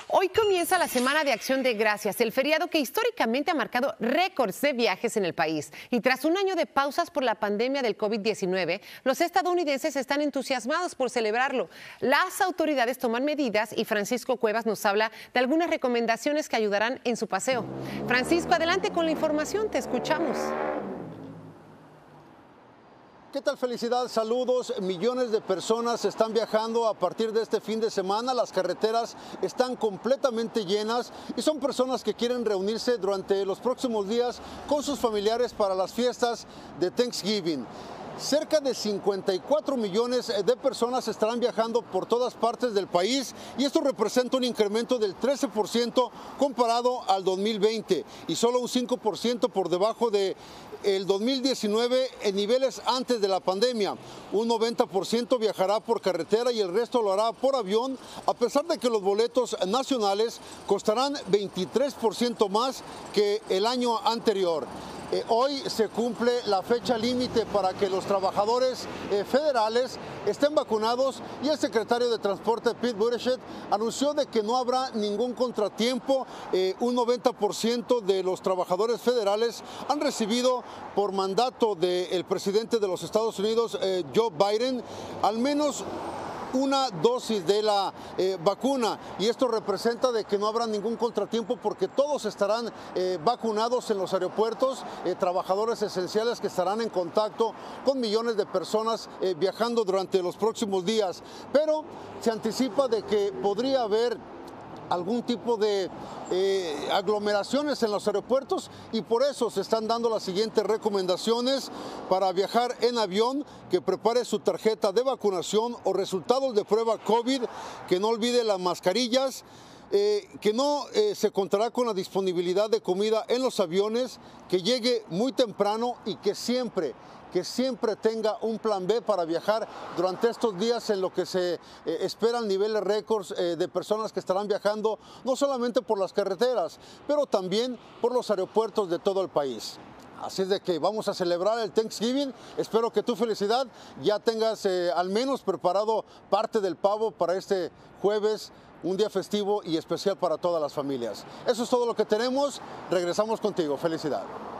Hoy comienza la Semana de Acción de Gracias, el feriado que históricamente ha marcado récords de viajes en el país. Y tras un año de pausas por la pandemia del COVID-19, los estadounidenses están entusiasmados por celebrarlo. Las autoridades toman medidas y Francisco Cuevas nos habla de algunas recomendaciones que ayudarán en su paseo. Francisco, adelante con la información, te escuchamos. ¿Qué tal? Felicidad, saludos. Millones de personas están viajando a partir de este fin de semana. Las carreteras están completamente llenas y son personas que quieren reunirse durante los próximos días con sus familiares para las fiestas de Thanksgiving. Cerca de 54 millones de personas estarán viajando por todas partes del país y esto representa un incremento del 13% comparado al 2020 y solo un 5% por debajo de el 2019 en niveles antes de la pandemia. Un 90% viajará por carretera y el resto lo hará por avión, a pesar de que los boletos nacionales costarán 23% más que el año anterior. Hoy se cumple la fecha límite para que los trabajadores federales estén vacunados y el secretario de Transporte, Pete Buttigieg, anunció de que no habrá ningún contratiempo. Un 90% de los trabajadores federales han recibido por mandato del presidente de los Estados Unidos, Joe Biden, al menos una dosis de la vacuna, y esto representa de que no habrá ningún contratiempo porque todos estarán vacunados en los aeropuertos, trabajadores esenciales que estarán en contacto con millones de personas viajando durante los próximos días. Pero se anticipa de que podría haber algún tipo de aglomeraciones en los aeropuertos y por eso se están dando las siguientes recomendaciones para viajar en avión: que prepare su tarjeta de vacunación o resultados de prueba COVID, que no olvide las mascarillas, que no se contará con la disponibilidad de comida en los aviones, que llegue muy temprano y que siempre tenga un plan B para viajar durante estos días en lo que se esperan niveles récords de personas que estarán viajando no solamente por las carreteras, pero también por los aeropuertos de todo el país. Así es de que vamos a celebrar el Thanksgiving. Espero que tu felicidad ya tengas al menos preparado parte del pavo para este jueves, un día festivo y especial para todas las familias. Eso es todo lo que tenemos. Regresamos contigo. Felicidad.